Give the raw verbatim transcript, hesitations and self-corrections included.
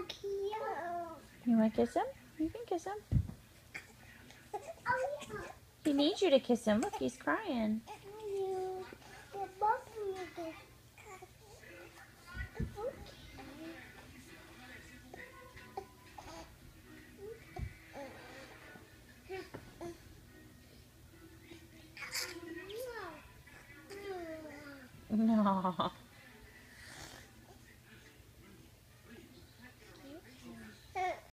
You want to kiss him? You can kiss him. He needs you to kiss him. Look, he's crying. No.